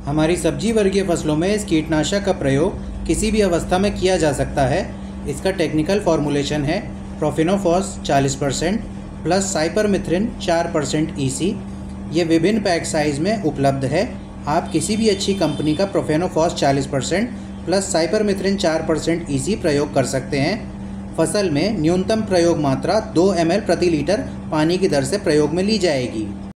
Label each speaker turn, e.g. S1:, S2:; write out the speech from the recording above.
S1: हमारी सब्जी वर्गीय फसलों में इस कीटनाशक का प्रयोग किसी भी अवस्था में किया जा सकता है। इसका टेक्निकल फॉर्मूलेशन है प्रोफेनोफॉस 40% प्लस साइपरमेथ्रिन 4% EC। ये विभिन्न पैक साइज़ में उपलब्ध है। आप किसी भी अच्छी कंपनी का प्रोफेनोफॉस 40% प्लस साइपरमेथ्रिन 4% EC प्रयोग कर सकते हैं। फसल में न्यूनतम प्रयोग मात्रा 2 ml प्रति लीटर पानी की दर से प्रयोग में ली जाएगी।